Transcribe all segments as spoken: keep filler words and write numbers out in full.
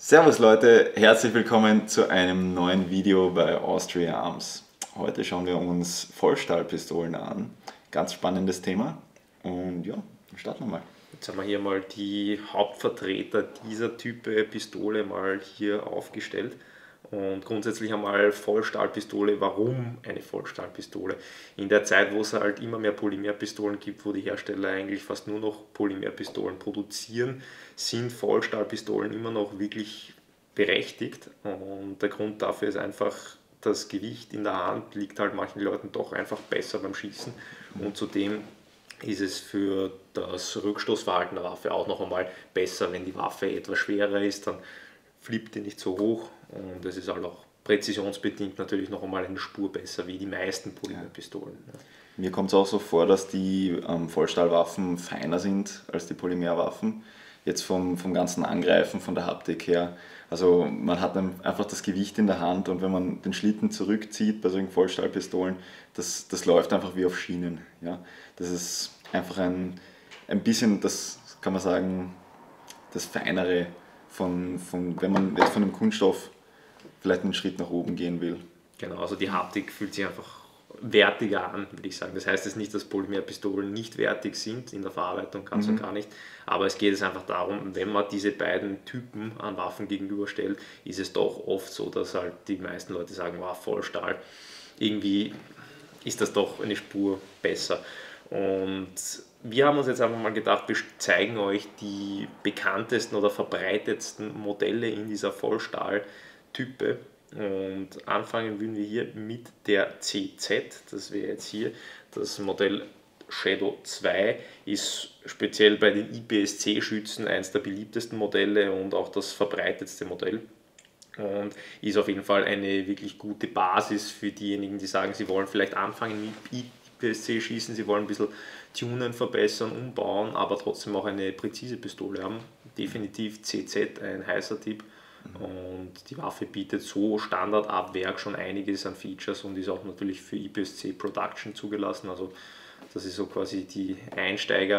Servus Leute, herzlich willkommen zu einem neuen Video bei Austria Arms. Heute schauen wir uns Vollstahlpistolen an. Ganz spannendes Thema und ja, starten wir mal. Jetzt haben wir hier mal die Hauptvertreter dieser Type Pistole mal hier aufgestellt. Und grundsätzlich einmal Vollstahlpistole. Warum eine Vollstahlpistole? In der Zeit, wo es halt immer mehr Polymerpistolen gibt, wo die Hersteller eigentlich fast nur noch Polymerpistolen produzieren, sind Vollstahlpistolen immer noch wirklich berechtigt. Und der Grund dafür ist einfach, das Gewicht in der Hand liegt halt manchen Leuten doch einfach besser beim Schießen. Und zudem ist es für das Rückstoßverhalten der Waffe auch noch einmal besser, wenn die Waffe etwas schwerer ist, dann flippt die nicht so hoch und es ist halt auch präzisionsbedingt natürlich noch einmal eine Spur besser wie die meisten Polymerpistolen. Ja. Mir kommt es auch so vor, dass die ähm, Vollstahlwaffen feiner sind als die Polymerwaffen. Jetzt vom, vom ganzen Angreifen, von der Haptik her. Also man hat einfach das Gewicht in der Hand und wenn man den Schlitten zurückzieht bei solchen Vollstahlpistolen, das, das läuft einfach wie auf Schienen. Ja? Das ist einfach ein, ein bisschen, das kann man sagen, das Feinere von, von, wenn man jetzt von dem Kunststoff vielleicht einen Schritt nach oben gehen will. Genau, also die Haptik fühlt sich einfach wertiger an, würde ich sagen. Das heißt jetzt nicht, dass Polymerpistolen nicht wertig sind in der Verarbeitung, ganz mhm. und gar nicht. Aber es geht es einfach darum, wenn man diese beiden Typen an Waffen gegenüberstellt, ist es doch oft so, dass halt die meisten Leute sagen, wow, Vollstahl, irgendwie ist das doch eine Spur besser. Und wir haben uns jetzt einfach mal gedacht, wir zeigen euch die bekanntesten oder verbreitetsten Modelle in dieser Vollstahl-Type. Und anfangen würden wir hier mit der C Z, das wäre jetzt hier das Modell Shadow zwei, ist speziell bei den I P S C-Schützen eines der beliebtesten Modelle und auch das verbreitetste Modell. Und ist auf jeden Fall eine wirklich gute Basis für diejenigen, die sagen, sie wollen vielleicht anfangen mit I P S C schießen, sie wollen ein bisschen tunen, verbessern, umbauen, aber trotzdem auch eine präzise Pistole haben. Definitiv C Z ein heißer Tipp. Und die Waffe bietet so Standard ab Werk schon einiges an Features und ist auch natürlich für I P S C Production zugelassen. Also das ist so quasi die Einsteiger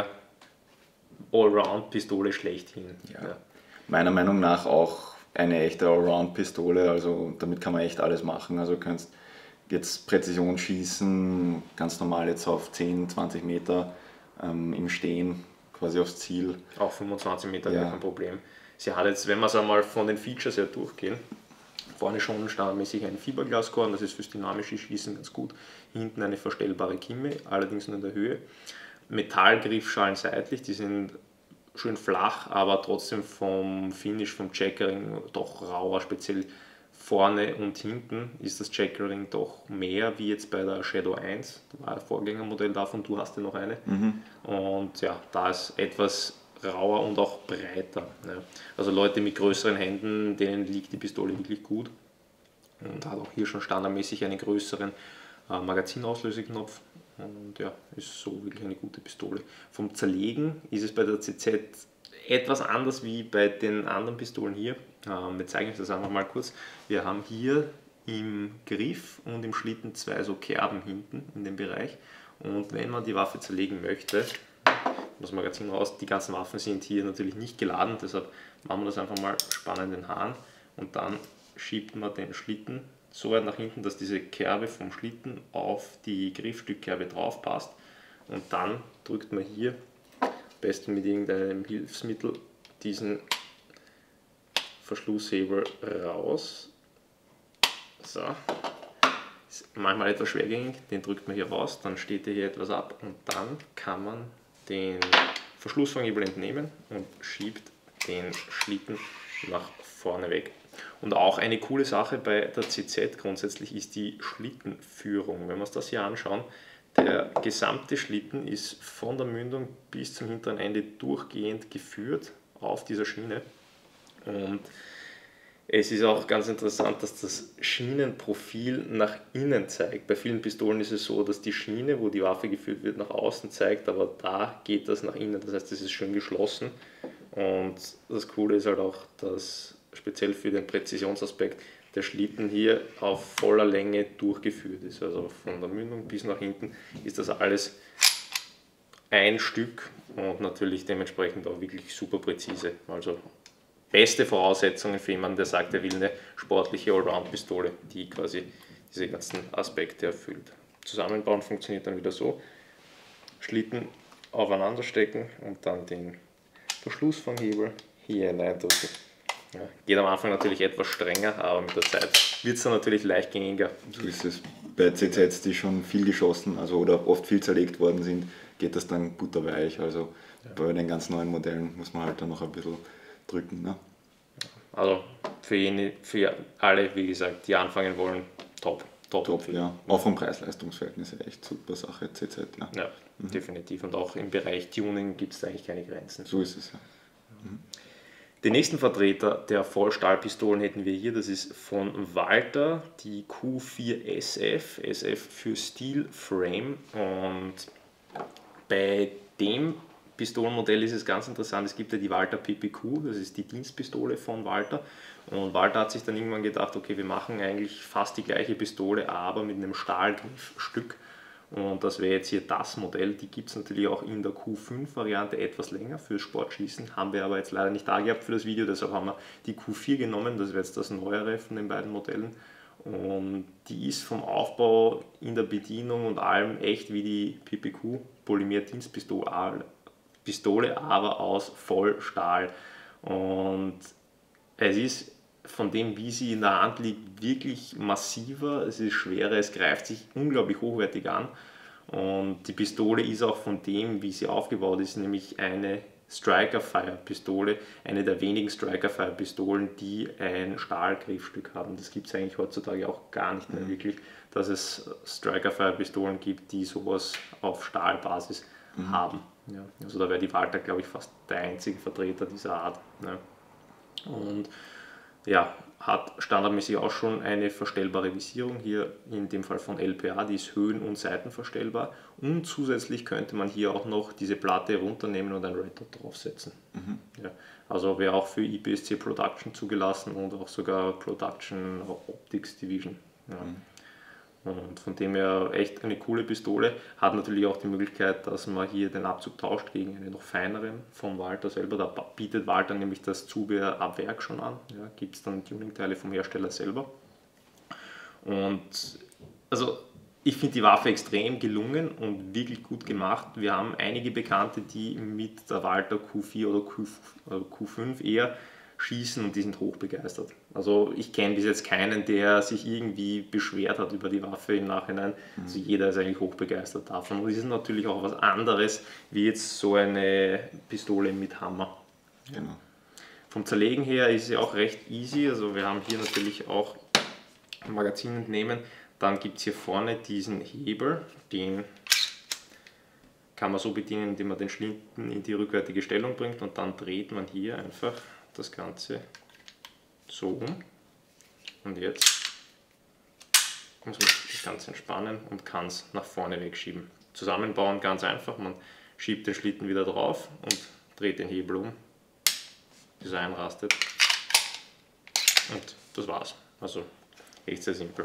Allround-Pistole schlechthin. Ja. Ja. Meiner Meinung nach auch eine echte Allround-Pistole, also damit kann man echt alles machen. Also du kannst jetzt Präzision schießen, ganz normal jetzt auf zehn, zwanzig Meter ähm, im Stehen, quasi aufs Ziel. Auch fünfundzwanzig Meter, ja, kein Problem. Sie hat jetzt, wenn wir es einmal von den Features her durchgehen, vorne schon standardmäßig ein Fiberglaskorn, das ist fürs dynamische Schießen ganz gut. Hinten eine verstellbare Kimme, allerdings nur in der Höhe. Metallgriffschalen seitlich, die sind schön flach, aber trotzdem vom Finish, vom Checkering doch rauer, speziell vorne und hinten ist das Checkering doch mehr wie jetzt bei der Shadow eins, das war ein Vorgängermodell davon, du hast ja noch eine. Mhm. Und ja, da ist etwas rauer und auch breiter. Ja. Also Leute mit größeren Händen, denen liegt die Pistole wirklich gut und hat auch hier schon standardmäßig einen größeren äh, Magazinauslöseknopf und ja, ist so wirklich eine gute Pistole. Vom Zerlegen ist es bei der C Z etwas anders wie bei den anderen Pistolen hier. Ähm, wir zeigen euch das einfach mal kurz. Wir haben hier im Griff und im Schlitten zwei so Kerben hinten in dem Bereich und wenn man die Waffe zerlegen möchte, das Magazin raus, die ganzen Waffen sind hier natürlich nicht geladen, deshalb machen wir das einfach mal spannend in den Hahn und dann schiebt man den Schlitten so weit nach hinten, dass diese Kerbe vom Schlitten auf die Griffstückkerbe drauf passt und dann drückt man hier, am besten mit irgendeinem Hilfsmittel, diesen Verschlusshebel raus. So. Ist manchmal etwas schwergängig, den drückt man hier raus, dann steht hier etwas ab und dann kann man den Verschlussvorhebel entnehmen und schiebt den Schlitten nach vorne weg. Und auch eine coole Sache bei der C Z grundsätzlich ist die Schlittenführung. Wenn wir uns das hier anschauen, der gesamte Schlitten ist von der Mündung bis zum hinteren Ende durchgehend geführt auf dieser Schiene. Und es ist auch ganz interessant, dass das Schienenprofil nach innen zeigt. Bei vielen Pistolen ist es so, dass die Schiene, wo die Waffe geführt wird, nach außen zeigt, aber da geht das nach innen. Das heißt, es ist schön geschlossen. Und das Coole ist halt auch, dass speziell für den Präzisionsaspekt der Schlitten hier auf voller Länge durchgeführt ist. Also von der Mündung bis nach hinten ist das alles ein Stück und natürlich dementsprechend auch wirklich super präzise. Also beste Voraussetzungen für jemanden, der sagt, er will eine sportliche Allround-Pistole, die quasi diese ganzen Aspekte erfüllt. Zusammenbauen funktioniert dann wieder so: Schlitten aufeinander stecken und dann den Verschluss vom Hebel hier hineindrücken. Ja, geht am Anfang natürlich etwas strenger, aber mit der Zeit wird es dann natürlich leichtgängiger. So ist es. Bei C Zs, die schon viel geschossen, also oder oft viel zerlegt worden sind, geht das dann butterweich. Also ja. Bei den ganz neuen Modellen muss man halt dann noch ein bisschen drücken. Ne? Also für, jene, für alle, wie gesagt, die anfangen wollen, top. Top, top ja. Auch vom Preis-Leistungs-Verhältnis echt super Sache, C Z. Ne? Ja, mhm. definitiv. Und auch im Bereich Tuning gibt es eigentlich keine Grenzen. So ist es, ja. Mhm. Den nächsten Vertreter der Vollstahlpistolen hätten wir hier, das ist von Walther, die Q vier S F, S F für Steel Frame. Und bei dem Pistolenmodell ist es ganz interessant, es gibt ja die Walther P P Q, das ist die Dienstpistole von Walther. Und Walther hat sich dann irgendwann gedacht, okay, wir machen eigentlich fast die gleiche Pistole, aber mit einem Stahlgriffstück. Und das wäre jetzt hier das Modell, die gibt es natürlich auch in der Q fünf Variante etwas länger fürs Sportschießen, haben wir aber jetzt leider nicht da gehabt für das Video, deshalb haben wir die Q vier genommen, das wäre jetzt das neuere von den beiden Modellen. Und die ist vom Aufbau in der Bedienung und allem echt wie die P P Q, Polymer-Dienstpistole, Pistole, aber aus Vollstahl. Und es ist von dem, wie sie in der Hand liegt, wirklich massiver, es ist schwerer, es greift sich unglaublich hochwertig an. Und die Pistole ist auch von dem, wie sie aufgebaut ist, nämlich eine Striker-Fire-Pistole, eine der wenigen Striker-Fire-Pistolen, die ein Stahlgriffstück haben. Das gibt es eigentlich heutzutage auch gar nicht mehr wirklich, dass es Striker-Fire-Pistolen gibt, die sowas auf Stahlbasis mhm. haben. Ja, also da wäre die Walther, glaube ich, fast der einzige Vertreter dieser Art. Ja. Und ja, hat standardmäßig auch schon eine verstellbare Visierung, hier in dem Fall von L P A, die ist höhen- und seitenverstellbar, und zusätzlich könnte man hier auch noch diese Platte runternehmen und ein Red Dot draufsetzen. Mhm. Ja, also wäre auch für I P S C Production zugelassen und auch sogar Production Optics Division. Ja. Mhm. Und von dem her echt eine coole Pistole, hat natürlich auch die Möglichkeit, dass man hier den Abzug tauscht gegen einen noch feineren von Walther selber. Da bietet Walther nämlich das Zubehör ab Werk schon an, ja, gibt es dann Tuningteile vom Hersteller selber. Und also ich finde die Waffe extrem gelungen und wirklich gut gemacht. Wir haben einige Bekannte, die mit der Walther Q vier oder Q fünf eher schießen und die sind hochbegeistert. Also ich kenne bis jetzt keinen, der sich irgendwie beschwert hat über die Waffe im Nachhinein. Mhm. Also jeder ist eigentlich hochbegeistert davon. Und es ist natürlich auch was anderes, wie jetzt so eine Pistole mit Hammer. Genau. Vom Zerlegen her ist sie auch recht easy. Also wir haben hier natürlich auch ein Magazin entnehmen. Dann gibt es hier vorne diesen Hebel, den kann man so bedienen, indem man den Schlitten in die rückwärtige Stellung bringt und dann dreht man hier einfach das Ganze so um. Und jetzt muss man das Ganze entspannen und kann es nach vorne wegschieben. Zusammenbauen ganz einfach, man schiebt den Schlitten wieder drauf und dreht den Hebel um, bis er einrastet. Und das war's. Also echt sehr simpel.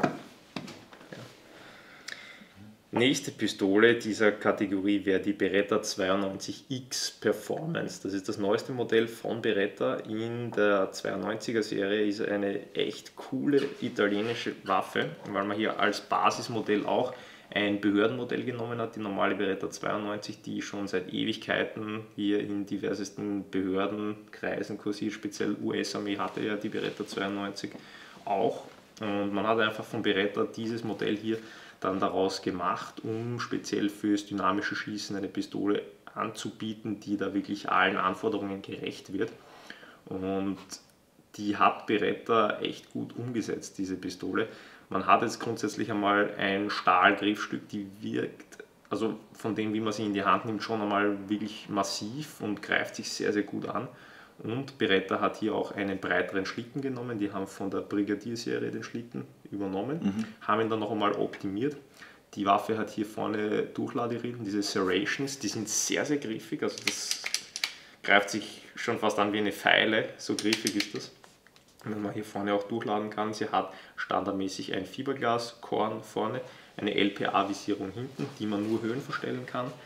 Nächste Pistole dieser Kategorie wäre die Beretta zweiundneunzig X Performance. Das ist das neueste Modell von Beretta in der zweiundneunziger Serie. Ist eine echt coole italienische Waffe, weil man hier als Basismodell auch ein Behördenmodell genommen hat. Die normale Beretta zweiundneunzig, die schon seit Ewigkeiten hier in diversesten Behördenkreisen kursiert. Speziell U S-Armee hatte ja die Beretta zweiundneunzig auch. Und man hat einfach von Beretta dieses Modell hier dann daraus gemacht, um speziell fürs dynamische Schießen eine Pistole anzubieten, die da wirklich allen Anforderungen gerecht wird. Und die hat Beretta echt gut umgesetzt, diese Pistole. Man hat jetzt grundsätzlich einmal ein Stahlgriffstück, die wirkt, also von dem, wie man sie in die Hand nimmt, schon einmal wirklich massiv und greift sich sehr, sehr gut an. Und Beretta hat hier auch einen breiteren Schlitten genommen, die haben von der Brigadier-Serie den Schlitten übernommen, mhm. haben ihn dann noch einmal optimiert. Die Waffe hat hier vorne Durchladerillen, diese Serrations, die sind sehr, sehr griffig, also das greift sich schon fast an wie eine Feile, so griffig ist das. Wenn man hier vorne auch durchladen kann, sie hat standardmäßig ein Fiberglaskorn vorne, eine L P A-Visierung hinten, die man nur Höhen verstellen kann.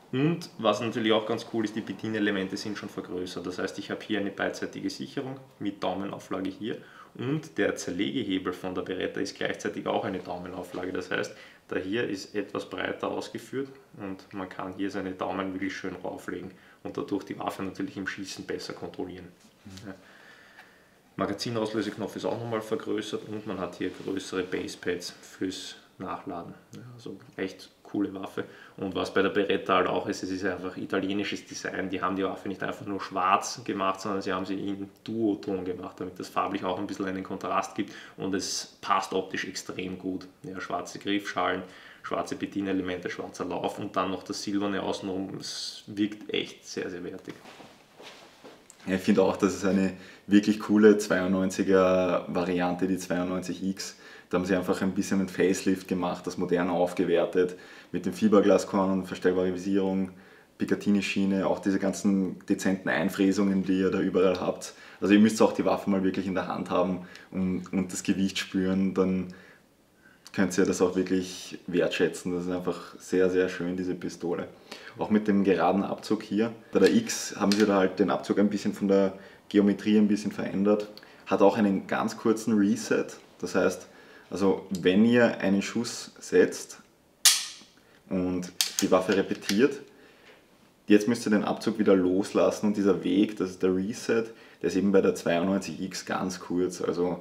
Und was natürlich auch ganz cool ist, die Bedienelemente sind schon vergrößert. Das heißt, ich habe hier eine beidseitige Sicherung mit Daumenauflage hier und der Zerlegehebel von der Beretta ist gleichzeitig auch eine Daumenauflage. Das heißt, da hier ist etwas breiter ausgeführt und man kann hier seine Daumen wirklich schön rauflegen und dadurch die Waffe natürlich im Schießen besser kontrollieren. Mhm. Ja. Magazinauslöseknopf ist auch nochmal vergrößert und man hat hier größere Basepads fürs Nachladen. Ja, also echt coole Waffe. Und was bei der Beretta halt auch ist, es ist einfach italienisches Design. Die haben die Waffe nicht einfach nur schwarz gemacht, sondern sie haben sie in Duoton gemacht, damit das farblich auch ein bisschen einen Kontrast gibt und es passt optisch extrem gut. Ja, schwarze Griffschalen, schwarze Bedienelemente, schwarzer Lauf und dann noch das Silberne außenrum. Es wirkt echt sehr, sehr wertig. Ja, ich finde auch, dass es eine wirklich coole zweiundneunziger Variante, die zweiundneunzig X. Da haben sie einfach ein bisschen einen Facelift gemacht, das modern aufgewertet, mit dem Fiberglaskorn, verstellbare Visierung, Picatinny-Schiene, auch diese ganzen dezenten Einfräsungen, die ihr da überall habt. Also ihr müsst auch die Waffe mal wirklich in der Hand haben und, und das Gewicht spüren, dann könnt ihr das auch wirklich wertschätzen. Das ist einfach sehr, sehr schön, diese Pistole. Auch mit dem geraden Abzug hier. Bei der X haben sie da halt den Abzug ein bisschen von der Geometrie ein bisschen verändert. Hat auch einen ganz kurzen Reset. Das heißt, also wenn ihr einen Schuss setzt und die Waffe repetiert, jetzt müsst ihr den Abzug wieder loslassen und dieser Weg, das ist der Reset, der ist eben bei der zweiundneunzig X ganz kurz. Also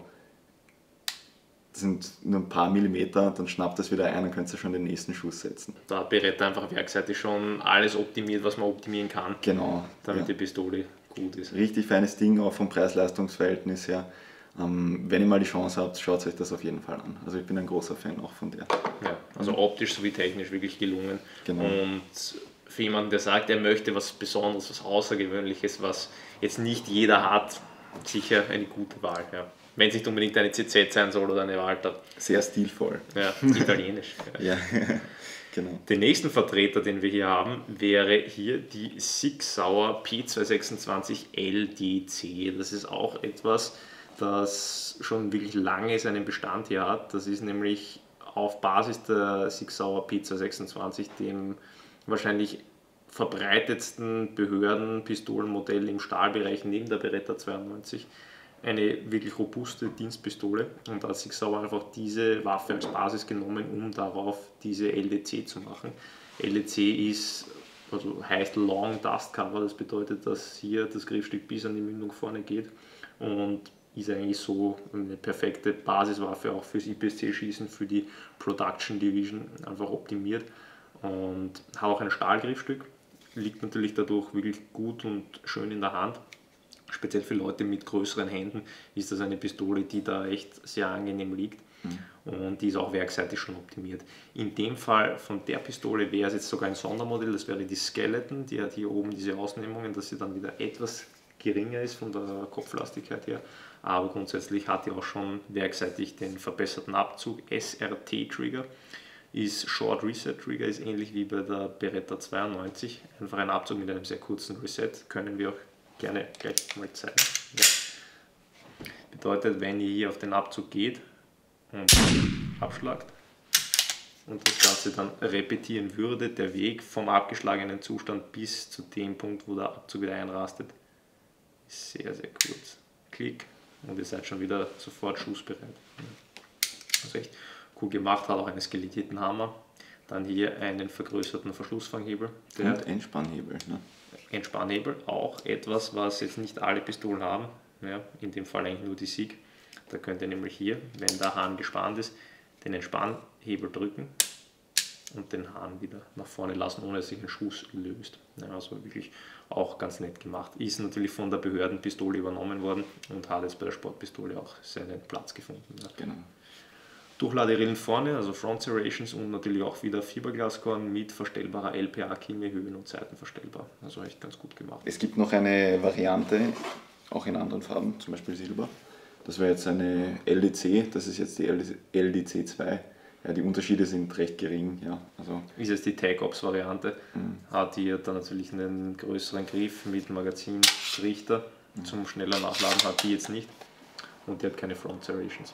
das sind nur ein paar Millimeter, dann schnappt das wieder ein und könnt ihr schon den nächsten Schuss setzen. Da hat Beretta einfach werkseitig schon alles optimiert, was man optimieren kann, genau, damit ja. die Pistole gut ist. Richtig feines Ding, auch vom Preis-Leistungs-Verhältnis her. Ähm, wenn ihr mal die Chance habt, schaut euch das auf jeden Fall an. Also ich bin ein großer Fan auch von der. Ja, also optisch sowie technisch wirklich gelungen. Genau. Und für jemanden, der sagt, er möchte was Besonderes, was Außergewöhnliches, was jetzt nicht jeder hat, sicher eine gute Wahl. Ja. Wenn es nicht unbedingt eine C Z sein soll oder eine Walter. Sehr stilvoll. Ja, italienisch. Ja, genau. Den nächsten Vertreter, den wir hier haben, wäre hier die Sig Sauer P zweihundertsechsundzwanzig L D C. Das ist auch etwas, das schon wirklich lange seinen Bestand hier hat. Das ist nämlich auf Basis der Sig Sauer P zweihundertsechsundzwanzig, dem wahrscheinlich verbreitetsten Behördenpistolenmodell im Stahlbereich neben der Beretta zweiundneunzig, eine wirklich robuste Dienstpistole, und da hat Sig Sauer einfach diese Waffe als Basis genommen, um darauf diese L D C zu machen. L D C ist, also heißt Long Dust Cover, das bedeutet, dass hier das Griffstück bis an die Mündung vorne geht und ist eigentlich so eine perfekte Basiswaffe auch fürs I P S C-Schießen, für die Production Division einfach optimiert, und hat auch ein Stahlgriffstück, liegt natürlich dadurch wirklich gut und schön in der Hand. Speziell für Leute mit größeren Händen ist das eine Pistole, die da echt sehr angenehm liegt, mhm. und die ist auch werkseitig schon optimiert. In dem Fall von der Pistole wäre es jetzt sogar ein Sondermodell, das wäre die Skeleton, die hat hier oben diese Ausnehmungen, dass sie dann wieder etwas geringer ist von der Kopflastigkeit her, aber grundsätzlich hat die auch schon werkseitig den verbesserten Abzug. S R T-Trigger ist Short Reset Trigger, ist ähnlich wie bei der Beretta zweiundneunzig, einfach ein Abzug mit einem sehr kurzen Reset, können wir auch gerne gleich mal zeigen. Ja. Bedeutet, wenn ihr hier auf den Abzug geht und abschlagt und das Ganze dann repetieren würde, der Weg vom abgeschlagenen Zustand bis zu dem Punkt, wo der Abzug wieder einrastet, ist sehr, sehr kurz. Klick und ihr seid schon wieder sofort schussbereit. Also echt cool gemacht, hat auch einen skelettierten Hammer. Dann hier einen vergrößerten Verschlussfanghebel. Der und Entspannhebel. Ne? Entspannhebel, auch etwas, was jetzt nicht alle Pistolen haben, ja, in dem Fall eigentlich nur die Sig. Da könnt ihr nämlich hier, wenn der Hahn gespannt ist, den Entspannhebel drücken und den Hahn wieder nach vorne lassen, ohne dass sich ein Schuss löst. Ja, also wirklich auch ganz nett gemacht. Ist natürlich von der Behördenpistole übernommen worden und hat jetzt bei der Sportpistole auch seinen Platz gefunden. Ja. Genau. Durchladerillen vorne, also Front Serrations, und natürlich auch wieder Fiberglaskorn mit verstellbarer L P A-Kimme, Höhen- und Seiten verstellbar. Also echt ganz gut gemacht. Es gibt noch eine Variante, auch in anderen Farben, zum Beispiel Silber. Das wäre jetzt eine L D C, das ist jetzt die L D C zwei. Ja, die Unterschiede sind recht gering. Ja, also ist jetzt die Tag-Ops-Variante, mhm. hat hier dann natürlich einen größeren Griff mit Magazintrichter, mhm. zum schneller Nachladen hat die jetzt nicht, und die hat keine Front Serrations.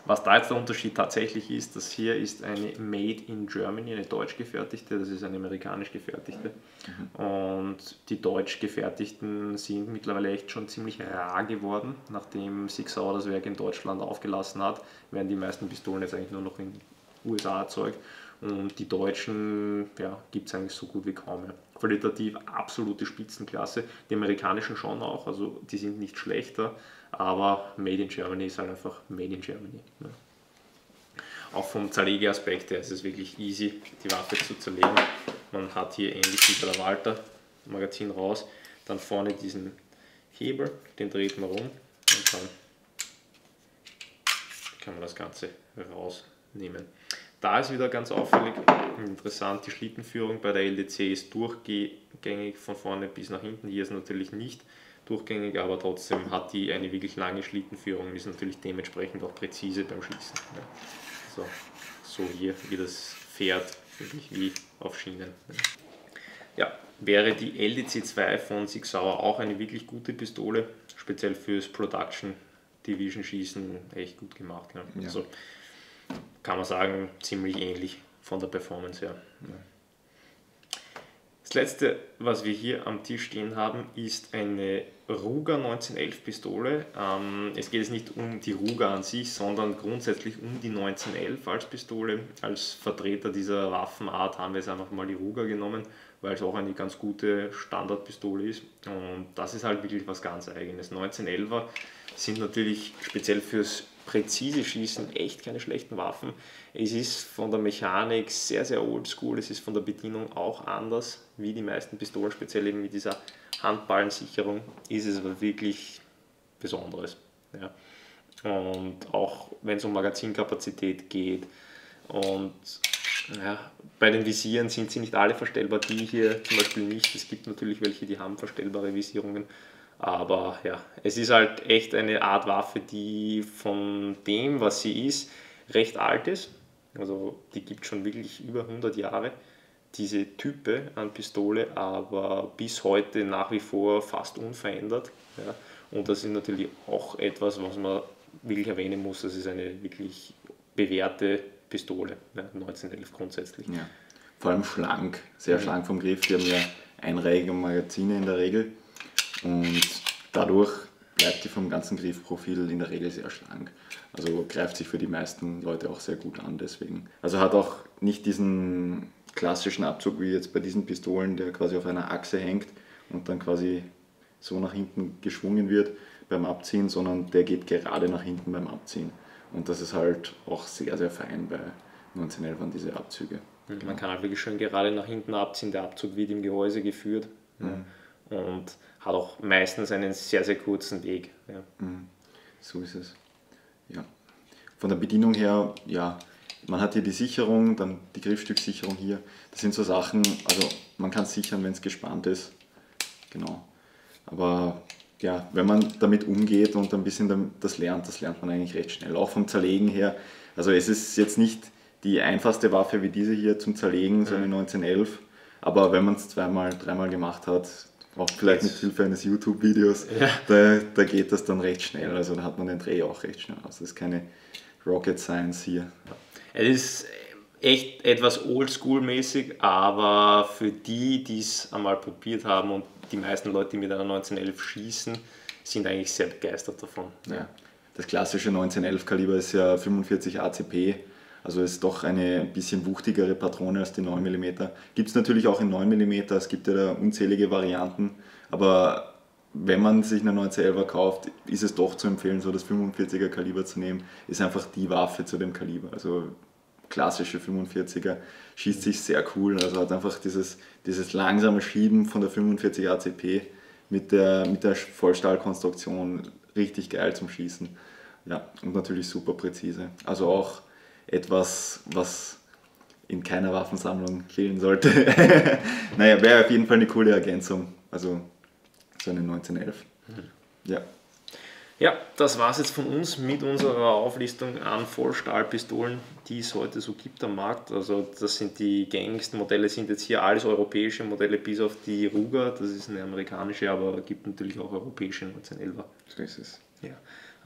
Was da jetzt der Unterschied tatsächlich ist, das hier ist eine Made in Germany, eine deutsch gefertigte, das ist eine amerikanisch gefertigte. Mhm. Und die deutsch gefertigten sind mittlerweile echt schon ziemlich rar geworden. Nachdem Sig Sauer das Werk in Deutschland aufgelassen hat, werden die meisten Pistolen jetzt eigentlich nur noch in den U S A erzeugt. Und die deutschen ja, gibt es eigentlich so gut wie kaum mehr. Qualitativ absolute Spitzenklasse. Die amerikanischen schon auch, also die sind nicht schlechter, aber Made in Germany ist halt einfach Made in Germany. Ja. Auch vom Zerlegeaspekt her ist es wirklich easy, die Waffe zu zerlegen. Man hat hier ähnlich wie bei der Walther Magazin raus, dann vorne diesen Hebel, den dreht man rum und dann kann man das Ganze rausnehmen. Da ist wieder ganz auffällig und interessant, die Schlittenführung bei der L D C ist durchgängig von vorne bis nach hinten. Hier ist natürlich nicht durchgängig, aber trotzdem hat die eine wirklich lange Schlittenführung und ist natürlich dementsprechend auch präzise beim Schießen. Ja. So, so hier, wie das fährt, wirklich wie auf Schienen. Ja, wäre die L D C zwei von Sig Sauer auch eine wirklich gute Pistole, speziell fürs Production Division Schießen echt gut gemacht. Ja. Ja. Also, kann man sagen, ziemlich ähnlich von der Performance her. Das letzte, was wir hier am Tisch stehen haben, ist eine Ruger neunzehnhundertelf Pistole. Es geht jetzt nicht um die Ruger an sich, sondern grundsätzlich um die neunzehnhundertelf als Pistole. Als Vertreter dieser Waffenart haben wir jetzt einfach mal die Ruger genommen, weil es auch eine ganz gute Standardpistole ist. Und das ist halt wirklich was ganz Eigenes. neunzehnhundertelfer sind natürlich speziell fürs präzise Schießen echt keine schlechten Waffen. Es ist von der Mechanik sehr, sehr oldschool. Es ist von der Bedienung auch anders wie die meisten Pistolen, speziell eben mit dieser Handballensicherung ist es aber wirklich Besonderes. Ja. Und auch wenn es um Magazinkapazität geht und ja, bei den Visieren sind sie nicht alle verstellbar, die hier zum Beispiel nicht. Es gibt natürlich welche, die haben verstellbare Visierungen. Aber ja, es ist halt echt eine Art Waffe, die von dem, was sie ist, recht alt ist. Also die gibt schon wirklich über hundert Jahre, diese Type an Pistole, aber bis heute nach wie vor fast unverändert. Ja. Und das ist natürlich auch etwas, was man wirklich erwähnen muss. Das ist eine wirklich bewährte Pistole, ja, neunzehnhundertelf grundsätzlich. Ja. Vor allem schlank, sehr mhm. schlank vom Griff. Die haben ja einreihige Magazine in der Regel. Und dadurch bleibt die vom ganzen Griffprofil in der Regel sehr schlank. Also greift sich für die meisten Leute auch sehr gut an deswegen. Also hat auch nicht diesen klassischen Abzug wie jetzt bei diesen Pistolen, der quasi auf einer Achse hängt und dann quasi so nach hinten geschwungen wird beim Abziehen, sondern der geht gerade nach hinten beim Abziehen. Und das ist halt auch sehr, sehr fein bei neunzehnhundertelfern, diese Abzüge. Mhm. Man kann halt wirklich schön gerade nach hinten abziehen, der Abzug wird im Gehäuse geführt. Mhm. Und hat auch meistens einen sehr, sehr kurzen Weg. Ja. So ist es. Ja. Von der Bedienung her, ja, man hat hier die Sicherung, dann die Griffstücksicherung hier. Das sind so Sachen, also man kann es sichern, wenn es gespannt ist. Genau. Aber ja, wenn man damit umgeht und ein bisschen das lernt, das lernt man eigentlich recht schnell. Auch vom Zerlegen her. Also es ist jetzt nicht die einfachste Waffe wie diese hier zum Zerlegen, so eine neunzehnhundertelf. Aber wenn man es zweimal, dreimal gemacht hat, auch vielleicht mit Hilfe eines YouTube-Videos, ja. da, da geht das dann recht schnell. Also da hat man den Dreh auch recht schnell aus. Das ist keine Rocket Science hier. Es ist echt etwas Oldschool-mäßig, aber für die, die es einmal probiert haben und die meisten Leute, die mit einer neunzehnhundertelf schießen, sind eigentlich sehr begeistert davon. Ja. Das klassische neunzehnhundertelf Kaliber ist ja fünfundvierzig A C P. Also ist doch eine ein bisschen wuchtigere Patrone als die neun Millimeter. Gibt es natürlich auch in neun Millimeter, es gibt ja da unzählige Varianten, aber wenn man sich eine neunzehnhundertelfer kauft, ist es doch zu empfehlen, so das fünfundvierziger Kaliber zu nehmen. Ist einfach die Waffe zu dem Kaliber. Also klassische fünfundvierziger schießt sich sehr cool, also hat einfach dieses, dieses langsame Schieben von der fünfundvierzig A C P mit der, mit der Vollstahlkonstruktion richtig geil zum Schießen. Ja, und natürlich super präzise. Also auch etwas, was in keiner Waffensammlung fehlen sollte. Naja, wäre auf jeden Fall eine coole Ergänzung. Also so eine neunzehnhundertelf. Mhm. Ja. Ja, das war es jetzt von uns mit unserer Auflistung an Vollstahlpistolen, die es heute so gibt am Markt. Also das sind die gängigsten Modelle, sind jetzt hier alles europäische Modelle, bis auf die Ruger, das ist eine amerikanische, aber es gibt natürlich auch europäische neunzehnhundertelfer. So ist es. Ja, also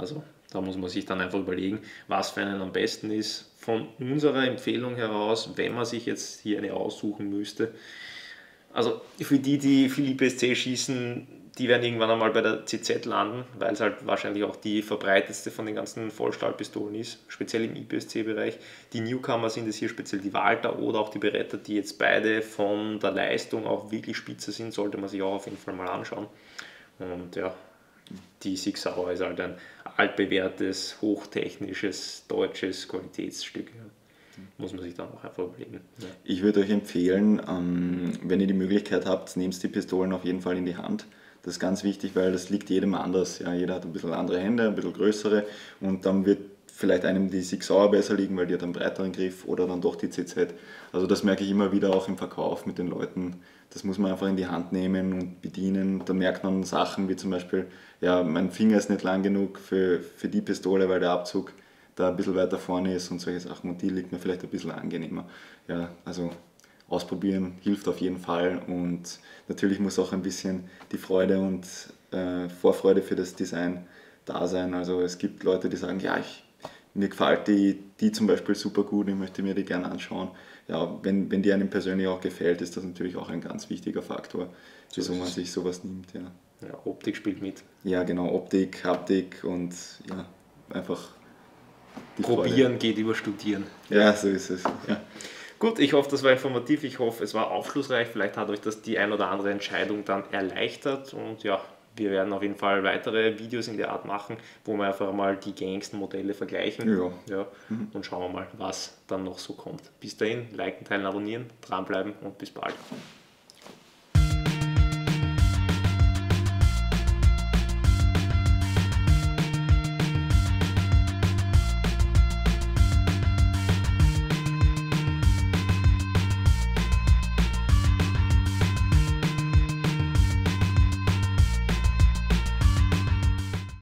Da muss man sich dann einfach überlegen, was für einen am besten ist. Von unserer Empfehlung heraus, wenn man sich jetzt hier eine aussuchen müsste, also für die, die viel I P S C schießen, die werden irgendwann einmal bei der C Z landen, weil es halt wahrscheinlich auch die verbreitetste von den ganzen Vollstahlpistolen ist, speziell im I P S C-Bereich. Die Newcomer sind es hier speziell die Walther oder auch die Beretta, die jetzt beide von der Leistung auch wirklich spitze sind, sollte man sich auch auf jeden Fall mal anschauen. Und ja, die Sig Sauer ist halt ein altbewährtes, hochtechnisches, deutsches Qualitätsstück. Ja. Muss man sich dann auch einfach überlegen. Ja. Ich würde euch empfehlen, ähm, wenn ihr die Möglichkeit habt, nehmt die Pistolen auf jeden Fall in die Hand. Das ist ganz wichtig, weil das liegt jedem anders. Ja, jeder hat ein bisschen andere Hände, ein bisschen größere und dann wird vielleicht einem die Sig Sauer besser liegen, weil die hat einen breiteren Griff oder dann doch die C Z. Also das merke ich immer wieder auch im Verkauf mit den Leuten. Das muss man einfach in die Hand nehmen und bedienen. Da merkt man Sachen wie zum Beispiel, ja, mein Finger ist nicht lang genug für, für die Pistole, weil der Abzug da ein bisschen weiter vorne ist und solche Sachen und die liegt mir vielleicht ein bisschen angenehmer. Ja, also ausprobieren hilft auf jeden Fall und natürlich muss auch ein bisschen die Freude und äh, Vorfreude für das Design da sein. Also es gibt Leute, die sagen, ja, ich, mir gefällt die, die zum Beispiel super gut, ich möchte mir die gerne anschauen. Ja, wenn, wenn die einem persönlich auch gefällt, ist das natürlich auch ein ganz wichtiger Faktor, wieso man sich sowas nimmt. Ja. Ja, Optik spielt mit. Ja, genau, Optik, Haptik und ja, einfach die Probieren Freude. geht über Studieren. Ja, so ist es. Ja. Gut, ich hoffe, das war informativ. Ich hoffe, es war aufschlussreich. Vielleicht hat euch das die ein oder andere Entscheidung dann erleichtert. Und ja, wir werden auf jeden Fall weitere Videos in der Art machen, wo wir einfach mal die gängigsten Modelle vergleichen. Ja. Ja, mhm. Und schauen wir mal, was dann noch so kommt. Bis dahin, liken, teilen, abonnieren, dranbleiben und bis bald.